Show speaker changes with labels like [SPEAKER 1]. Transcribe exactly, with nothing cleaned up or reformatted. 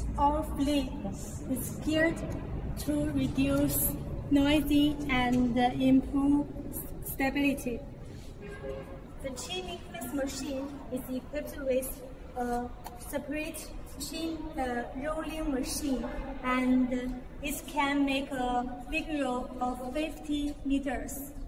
[SPEAKER 1] or flip is geared to reduce noise and improve stability. The chain press machine is equipped with a separate chain uh, rolling machine, and it can make a vigor of fifty meters.